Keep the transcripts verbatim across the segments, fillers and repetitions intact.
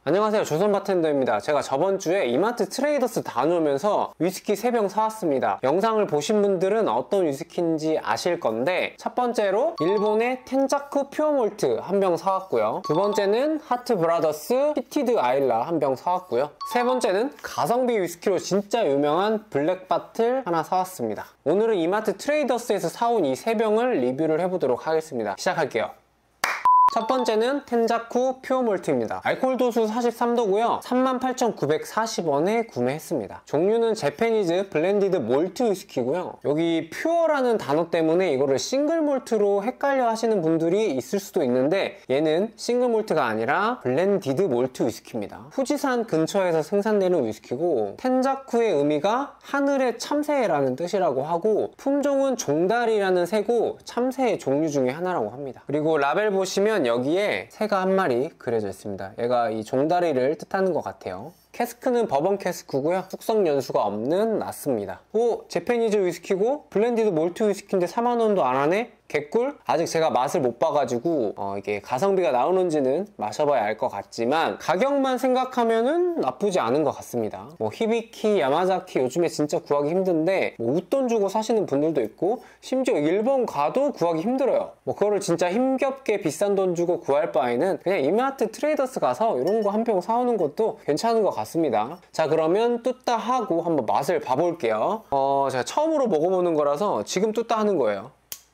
안녕하세요, 조선바텐더입니다. 제가 저번주에 이마트 트레이더스 다녀오면서 위스키 세 병 사왔습니다. 영상을 보신 분들은 어떤 위스키인지 아실 건데, 첫 번째로 일본의 텐자쿠 퓨어몰트 한 병 사왔고요. 두 번째는 하트 브라더스 피티드 아일라 한 병 사왔고요. 세 번째는 가성비 위스키로 진짜 유명한 블랙바틀 하나 사왔습니다. 오늘은 이마트 트레이더스에서 사온 이 세 병을 리뷰를 해보도록 하겠습니다. 시작할게요. 첫 번째는 텐자쿠 퓨어몰트입니다. 알코올 도수 사십삼 도고요. 삼만 팔천구백사십 원에 구매했습니다. 종류는 재패니즈 블렌디드 몰트 위스키고요. 여기 퓨어라는 단어 때문에 이거를 싱글 몰트로 헷갈려 하시는 분들이 있을 수도 있는데, 얘는 싱글 몰트가 아니라 블렌디드 몰트 위스키입니다. 후지산 근처에서 생산되는 위스키고, 텐자쿠의 의미가 하늘의 참새라는 뜻이라고 하고, 품종은 종다리라는 새고 참새의 종류 중에 하나라고 합니다. 그리고 라벨 보시면 여기에 새가 한 마리 그려져 있습니다. 얘가 이 종다리를 뜻하는 것 같아요. 캐스크는 버번 캐스크고요. 숙성 연수가 없는 낫습니다. 오, 재패니즈 위스키고 블렌디드 몰트 위스키인데 사만 원도 안 하네? 개꿀? 아직 제가 맛을 못 봐가지고 어, 이게 가성비가 나오는지는 마셔봐야 알 것 같지만, 가격만 생각하면은 나쁘지 않은 것 같습니다. 뭐 히비키, 야마자키 요즘에 진짜 구하기 힘든데, 뭐 웃돈 주고 사시는 분들도 있고, 심지어 일본 가도 구하기 힘들어요. 뭐 그거를 진짜 힘겹게 비싼 돈 주고 구할 바에는 그냥 이마트 트레이더스 가서 이런 거 한 병 사오는 것도 괜찮은 것 같습니다. 자, 그러면 뚜따 하고 한번 맛을 봐볼게요. 어, 제가 처음으로 먹어보는 거라서 지금 뚜따 하는 거예요.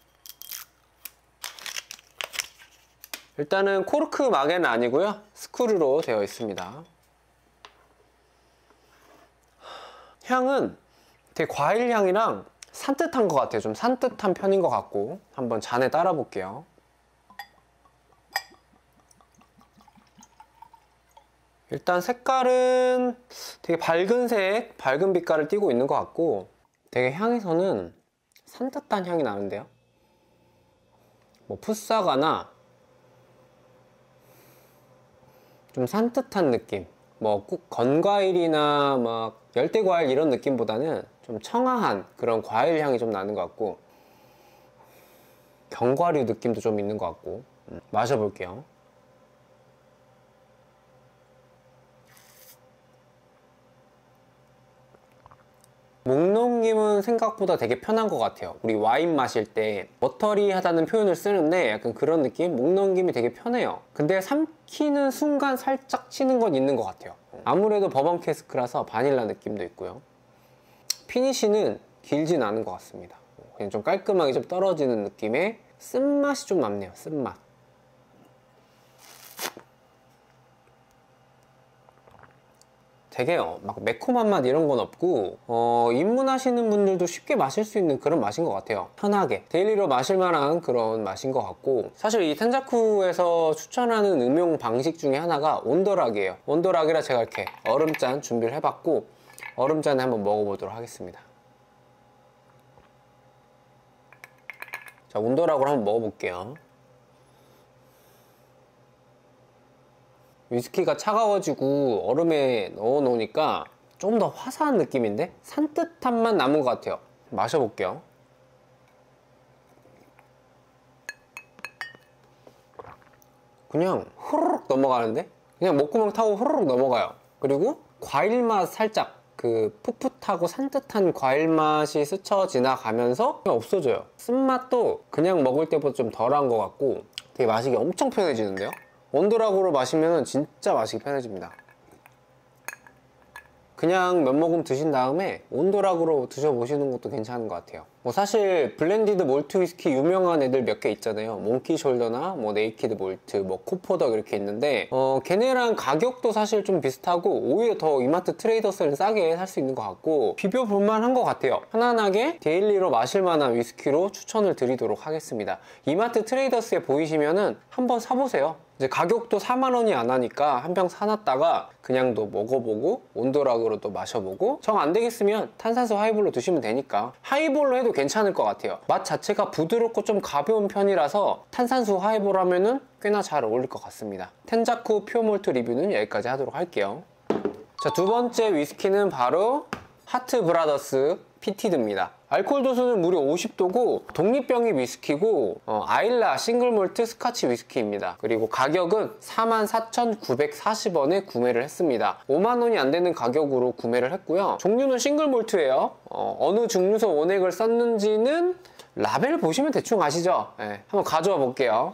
일단은 코르크 막에는 아니고요, 스크류로 되어 있습니다. 향은 되게 과일 향이랑 산뜻한 것 같아요. 좀 산뜻한 편인 것 같고, 한번 잔에 따라 볼게요. 일단 색깔은 되게 밝은 색, 밝은 빛깔을 띠고 있는 것 같고, 되게 향에서는 산뜻한 향이 나는데요. 뭐 풋사과나 좀 산뜻한 느낌, 뭐 꼭 건과일이나 막 열대과일 이런 느낌보다는 좀 청아한 그런 과일 향이 좀 나는 것 같고, 견과류 느낌도 좀 있는 것 같고. 음, 마셔볼게요. 목 넘김은 생각보다 되게 편한 것 같아요. 우리 와인 마실 때 버터리하다는 표현을 쓰는데 약간 그런 느낌? 목 넘김이 되게 편해요. 근데 삼키는 순간 살짝 치는 건 있는 것 같아요. 아무래도 버번 캐스크라서 바닐라 느낌도 있고요. 피니쉬는 길진 않은 것 같습니다. 그냥 좀 깔끔하게 좀 떨어지는 느낌의 쓴맛이 좀 남네요. 쓴맛. 되게 막 매콤한 맛 이런 건 없고, 어, 입문하시는 분들도 쉽게 마실 수 있는 그런 맛인 것 같아요. 편하게 데일리로 마실 만한 그런 맛인 것 같고, 사실 이 텐자쿠에서 추천하는 음용 방식 중에 하나가 온더락이에요. 온더락이라 제가 이렇게 얼음잔 준비를 해봤고, 얼음잔에 한번 먹어보도록 하겠습니다. 자, 온더락으로 한번 먹어볼게요. 위스키가 차가워지고 얼음에 넣어 놓으니까 좀 더 화사한 느낌인데 산뜻한 맛 남은 것 같아요. 마셔볼게요. 그냥 후루룩 넘어가는데? 그냥 목구멍 타고 후루룩 넘어가요. 그리고 과일 맛 살짝, 그 풋풋하고 산뜻한 과일 맛이 스쳐 지나가면서 그냥 없어져요. 쓴맛도 그냥 먹을 때보다 좀 덜한 것 같고, 되게 마시기 엄청 편해지는데요? 온더락으로 마시면 진짜 마시기 편해집니다. 그냥 몇 모금 드신 다음에 온더락으로 드셔보시는 것도 괜찮은 것 같아요. 뭐 사실 블렌디드 몰트 위스키 유명한 애들 몇 개 있잖아요. 몽키 숄더나 뭐 네이키드 몰트, 뭐 코포덕 이렇게 있는데, 어 걔네랑 가격도 사실 좀 비슷하고 오히려 더 이마트 트레이더스는 싸게 살 수 있는 것 같고, 비벼볼만 한 것 같아요. 편안하게 데일리로 마실 만한 위스키로 추천을 드리도록 하겠습니다. 이마트 트레이더스에 보이시면은 한번 사보세요. 이제 가격도 사만 원이 안 하니까 한 병 사놨다가 그냥도 먹어보고 온더락으로도 마셔보고, 정 안 되겠으면 탄산수 하이볼로 드시면 되니까 하이볼로 해도 괜찮을 것 같아요. 맛 자체가 부드럽고 좀 가벼운 편이라서 탄산수 하이볼 하면은 꽤나 잘 어울릴 것 같습니다. 텐자쿠 퓨어몰트 리뷰는 여기까지 하도록 할게요. 자, 두 번째 위스키는 바로 하트 브라더스 피티드입니다. 알코올 도수는 무려 오십 도고 독립병입 위스키고 어, 아일라 싱글몰트 스카치 위스키입니다. 그리고 가격은 사만 사천구백사십 원에 구매를 했습니다. 오만 원이 안 되는 가격으로 구매를 했고요. 종류는 싱글몰트예요. 어, 어느 증류소 원액을 썼는지는 라벨 보시면 대충 아시죠? 네, 한번 가져와 볼게요.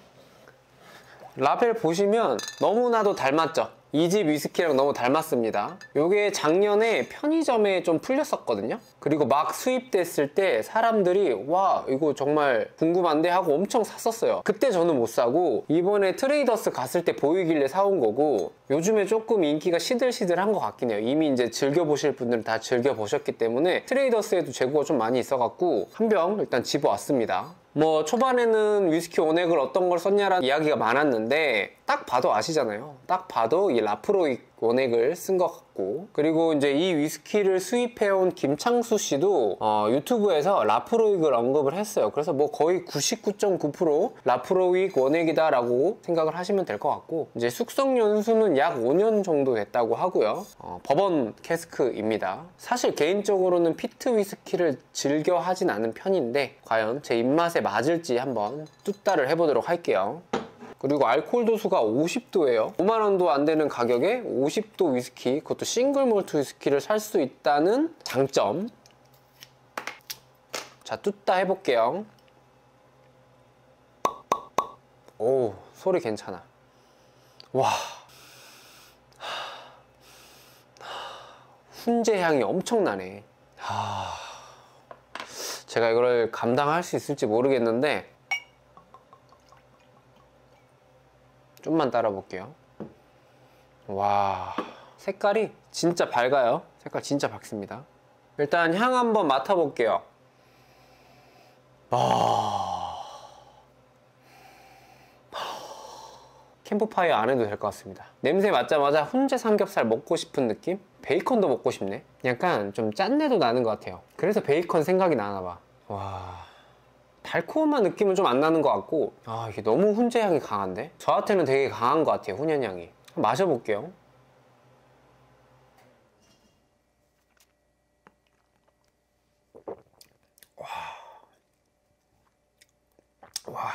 라벨 보시면 너무나도 닮았죠? 이 집 위스키랑 너무 닮았습니다. 요게 작년에 편의점에 좀 풀렸었거든요. 그리고 막 수입됐을 때 사람들이 와 이거 정말 궁금한데 하고 엄청 샀었어요. 그때 저는 못 사고 이번에 트레이더스 갔을 때 보이길래 사온 거고, 요즘에 조금 인기가 시들시들한 것 같긴 해요. 이미 이제 즐겨보실 분들은 다 즐겨보셨기 때문에 트레이더스에도 재고가 좀 많이 있어갖고 한 병 일단 집어왔습니다. 뭐 초반에는 위스키 원액을 어떤 걸 썼냐라는 이야기가 많았는데 딱 봐도 아시잖아요. 딱 봐도 이 라프로익 원액을 쓴 것 같고, 그리고 이제 이 위스키를 수입해온 김창수 씨도 어, 유튜브에서 라프로익을 언급을 했어요. 그래서 뭐 거의 구십구 점 구 퍼센트 라프로익 원액이다 라고 생각을 하시면 될 것 같고, 이제 숙성 연수는 약 오 년 정도 됐다고 하고요. 어, 버번 캐스크입니다. 사실 개인적으로는 피트 위스키를 즐겨 하진 않은 편인데 과연 제 입맛에 맞을지 한번 뚜따를 해보도록 할게요. 그리고 알코올 도수가 오십 도예요. 오만 원도 안 되는 가격에 오십 도 위스키, 그것도 싱글 몰트 위스키를 살 수 있다는 장점. 자, 뚜따 해볼게요. 오, 소리 괜찮아. 와, 훈제 향이 엄청나네. 하... 제가 이걸 감당할 수 있을지 모르겠는데 좀만 따라 볼게요. 와, 색깔이 진짜 밝아요. 색깔 진짜 밝습니다. 일단 향 한번 맡아볼게요. 아... 캠프파이어 안 해도 될 것 같습니다. 냄새 맡자마자 훈제 삼겹살 먹고 싶은 느낌? 베이컨도 먹고 싶네. 약간 좀 짠내도 나는 것 같아요. 그래서 베이컨 생각이 나나봐. 와... 달콤한 느낌은 좀 안 나는 것 같고, 아 이게 너무 훈제 향이 강한데? 저한테는 되게 강한 것 같아요, 훈연향이. 한번 마셔볼게요. 와... 와...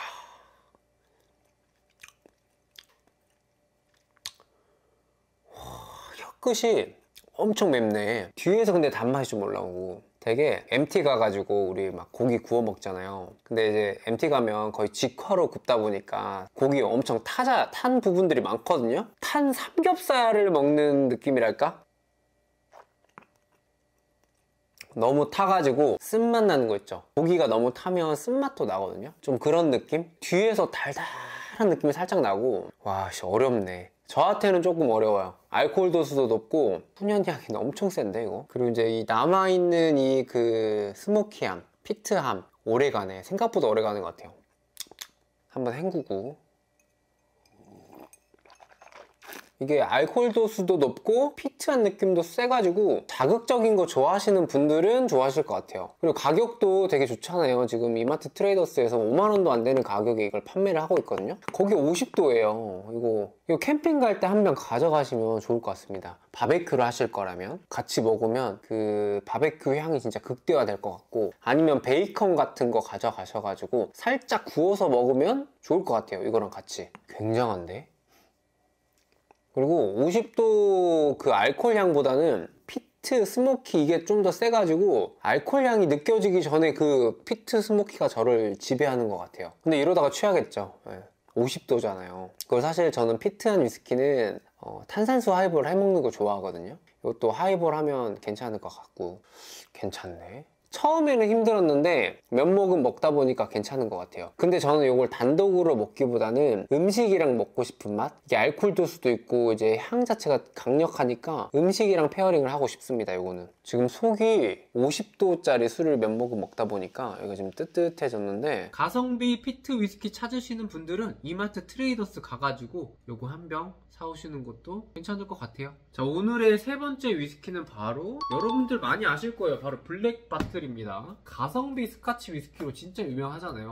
혀끝이 엄청 맵네. 뒤에서 근데 단맛이 좀 올라오고, 되게 엠티 가가지고 우리 막 고기 구워 먹잖아요. 근데 이제 엠티 가면 거의 직화로 굽다 보니까 고기 엄청 타자, 탄 부분들이 많거든요. 탄 삼겹살을 먹는 느낌이랄까? 너무 타가지고 쓴맛 나는 거 있죠. 고기가 너무 타면 쓴맛도 나거든요. 좀 그런 느낌? 뒤에서 달달한 느낌이 살짝 나고, 와, 씨, 어렵네. 저한테는 조금 어려워요. 알코올 도수도 높고 훈연향이 엄청 센데 이거. 그리고 이제 이 남아있는 이 그 스모키함, 피트함 오래가네. 생각보다 오래가는 것 같아요. 한번 헹구고. 이게 알코올 도수도 높고 피트한 느낌도 세가지고 자극적인 거 좋아하시는 분들은 좋아하실 것 같아요. 그리고 가격도 되게 좋잖아요. 지금 이마트 트레이더스에서 오만 원도 안 되는 가격에 이걸 판매를 하고 있거든요. 거기 오십 도예요. 이거, 이거 캠핑 갈 때 한 병 가져가시면 좋을 것 같습니다. 바베큐를 하실 거라면 같이 먹으면 그 바베큐 향이 진짜 극대화될 것 같고, 아니면 베이컨 같은 거 가져가셔가지고 살짝 구워서 먹으면 좋을 것 같아요. 이거랑 같이. 굉장한데? 그리고 오십 도 그 알코올 향보다는 피트 스모키 이게 좀 더 세가지고 알코올 향이 느껴지기 전에 그 피트 스모키가 저를 지배하는 것 같아요. 근데 이러다가 취하겠죠. 네. 오십 도잖아요. 그걸 사실 저는 피트한 위스키는 어, 탄산수 하이볼 해먹는 거 좋아하거든요. 이것도 하이볼 하면 괜찮을 것 같고. 괜찮네. 처음에는 힘들었는데 몇 모금 먹다 보니까 괜찮은 것 같아요. 근데 저는 이걸 단독으로 먹기보다는 음식이랑 먹고 싶은 맛? 이게 알코올 도수도 있고 이제 향 자체가 강력하니까 음식이랑 페어링을 하고 싶습니다. 이거는 지금 속이 오십 도짜리 술을 몇 모금 먹다 보니까 이거 지금 뜨뜻해졌는데, 가성비 피트 위스키 찾으시는 분들은 이마트 트레이더스 가가지고 요거 한 병 사오시는 것도 괜찮을 것 같아요. 자, 오늘의 세 번째 위스키는 바로 여러분들 많이 아실 거예요. 바로 블랙 바틀입니다. 가성비 스카치 위스키로 진짜 유명하잖아요.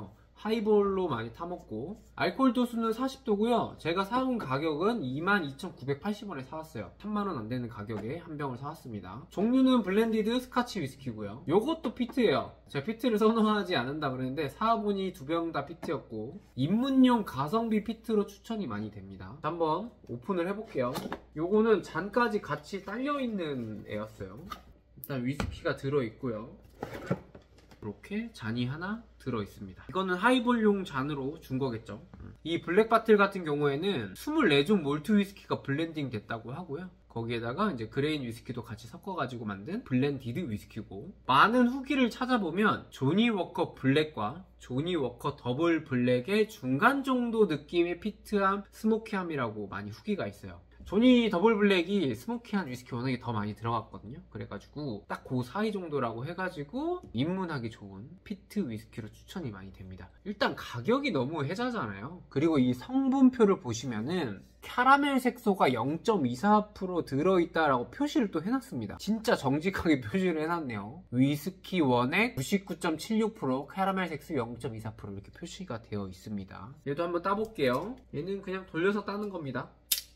하이볼로 많이 타먹고. 알코올 도수는 사십 도고요 제가 사온 가격은 이만 이천구백팔십 원에 사왔어요. 삼만 원 안되는 가격에 한 병을 사왔습니다. 종류는 블렌디드 스카치 위스키고요 요것도 피트예요. 제가 피트를 선호하지 않는다 그랬는데 사와보니 두 병 다 피트였고, 입문용 가성비 피트로 추천이 많이 됩니다. 한번 오픈을 해볼게요. 요거는 잔까지 같이 딸려있는 애였어요. 일단 위스키가 들어있고요 이렇게 잔이 하나 들어있습니다. 이거는 하이볼용 잔으로 준 거겠죠. 이 블랙바틀 같은 경우에는 이십사 종 몰트 위스키가 블렌딩 됐다고 하고요. 거기에다가 이제 그레인 위스키도 같이 섞어가지고 만든 블렌디드 위스키고, 많은 후기를 찾아보면 조니 워커 블랙과 조니 워커 더블 블랙의 중간 정도 느낌의 피트함, 스모키함이라고 많이 후기가 있어요. 조니 더블 블랙이 스모키한 위스키 워낙에 더 많이 들어갔거든요. 그래가지고 딱 그 사이 정도라고 해가지고 입문하기 좋은 피트 위스키로 추천이 많이 됩니다. 일단 가격이 너무 혜자잖아요. 그리고 이 성분표를 보시면은 캐러멜 색소가 영 점 이사 퍼센트 들어있다라고 표시를 또 해놨습니다. 진짜 정직하게 표시를 해놨네요. 위스키 원액 구십구 점 칠육 퍼센트, 캐러멜 색소 영 점 이사 퍼센트 이렇게 표시가 되어 있습니다. 얘도 한번 따볼게요. 얘는 그냥 돌려서 따는 겁니다.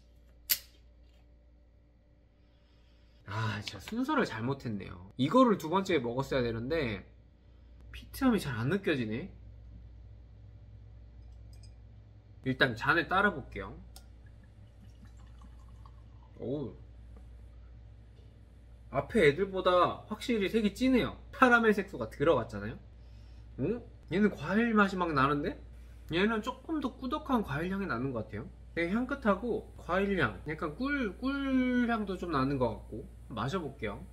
아, 진짜 순서를 잘못했네요. 이거를 두 번째에 먹었어야 되는데 피트함이 잘 안 느껴지네. 일단 잔을 따라 볼게요. 오, 앞에 애들보다 확실히 색이 진해요. 카라멜 색소가 들어갔잖아요. 오? 얘는 과일 맛이 막 나는데? 얘는 조금 더 꾸덕한 과일 향이 나는 것 같아요. 되게 향긋하고 과일향, 약간 꿀, 꿀향도 좀 나는 것 같고. 마셔볼게요.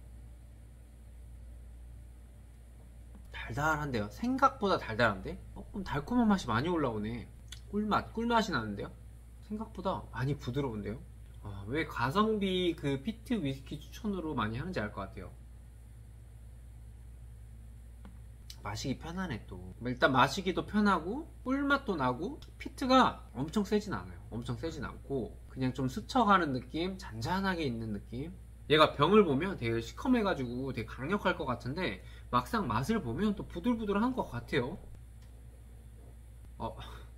달달한데요? 생각보다 달달한데? 조금 달콤한 맛이 많이 올라오네. 꿀맛, 꿀맛이 나는데요? 생각보다 많이 부드러운데요? 아, 왜 가성비 그 피트 위스키 추천으로 많이 하는지 알 것 같아요. 마시기 편하네 또. 일단 마시기도 편하고 꿀맛도 나고, 피트가 엄청 세진 않아요. 엄청 세진 않고 그냥 좀 스쳐가는 느낌, 잔잔하게 있는 느낌. 얘가 병을 보면 되게 시커매가지고 되게 강력할 것 같은데 막상 맛을 보면 또 부들부들한 것 같아요. 어,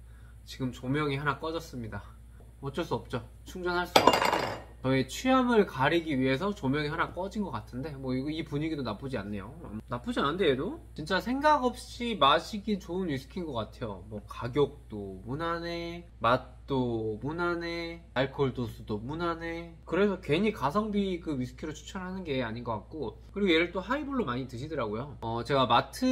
지금 조명이 하나 꺼졌습니다. 어쩔 수 없죠. 충전할 수가 없어요. 저의 취향을 가리기 위해서 조명이 하나 꺼진 것 같은데 뭐 이거 이 분위기도 나쁘지 않네요. 나쁘지 않은데 얘도? 진짜 생각 없이 마시기 좋은 위스키인 것 같아요. 뭐 가격도 무난해, 맛도 무난해, 알코올 도수도 무난해. 그래서 괜히 가성비 그 위스키로 추천하는 게 아닌 것 같고, 그리고 얘를 또 하이볼로 많이 드시더라고요. 어, 제가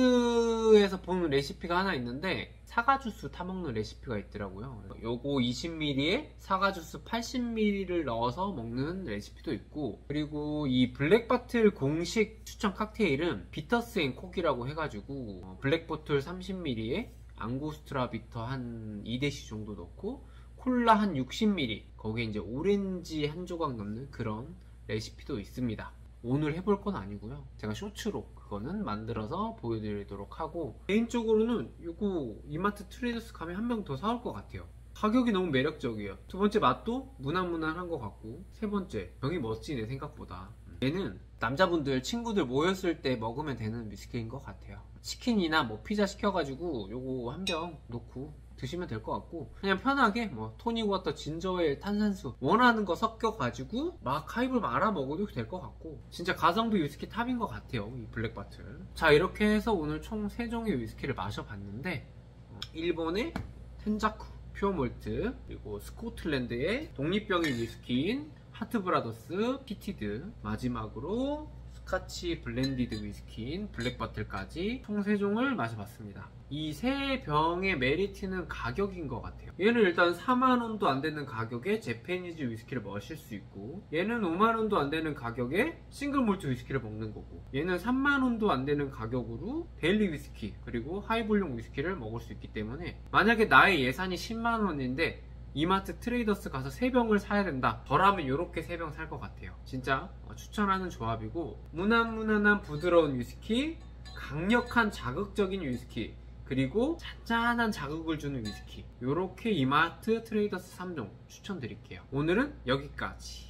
마트에서 본 레시피가 하나 있는데 사과 주스 타먹는 레시피가 있더라고요. 요거 이십 밀리리터에 사과 주스 팔십 밀리리터를 넣어서 먹는 레시피도 있고, 그리고 이 블랙바틀 공식 추천 칵테일은 비터스 앤 콕이라고 해가지고 블랙보틀 삼십 밀리리터에 앙고스트라 비터 한 이 대씨 정도 넣고 콜라 한 육십 밀리리터, 거기에 이제 오렌지 한 조각 넣는 그런 레시피도 있습니다. 오늘 해볼 건 아니고요. 제가 쇼츠로 그거는 만들어서 보여드리도록 하고, 개인적으로는 이거 이마트 트레이더스 가면 한 병 더 사올 것 같아요. 가격이 너무 매력적이에요. 두 번째 맛도 무난무난한 것 같고, 세 번째 병이 멋지네 생각보다. 얘는 남자분들 친구들 모였을 때 먹으면 되는 위스키인 것 같아요. 치킨이나 뭐 피자 시켜가지고 요거 한 병 놓고 드시면 될 것 같고, 그냥 편하게 뭐 토닉워터, 진저에일, 탄산수 원하는 거 섞여가지고 막 하이볼 말아 먹어도 될 것 같고, 진짜 가성비 위스키 탑인 것 같아요 이 블랙바틀. 자, 이렇게 해서 오늘 총 세 종의 위스키를 마셔봤는데, 일본의 텐자쿠 퓨어 몰트, 그리고 스코틀랜드의 독립병의 위스키인 하트브라더스 피티드, 마지막으로 스카치 블렌디드 위스키인 블랙바틀까지 총 세 종을 마셔봤습니다. 이 세 병의 메리트는 가격인 것 같아요. 얘는 일단 사만 원도 안 되는 가격에 재패니즈 위스키를 마실 수 있고, 얘는 오만 원도 안 되는 가격에 싱글 몰트 위스키를 먹는 거고, 얘는 삼만 원도 안 되는 가격으로 데일리 위스키 그리고 하이볼용 위스키를 먹을 수 있기 때문에, 만약에 나의 예산이 십만 원인데 이마트 트레이더스 가서 세 병을 사야 된다, 저라면 이렇게 세 병 살 것 같아요. 진짜 추천하는 조합이고, 무난무난한 부드러운 위스키, 강력한 자극적인 위스키, 그리고 잔잔한 자극을 주는 위스키, 요렇게 이마트 트레이더스 삼 종 추천드릴게요. 오늘은 여기까지.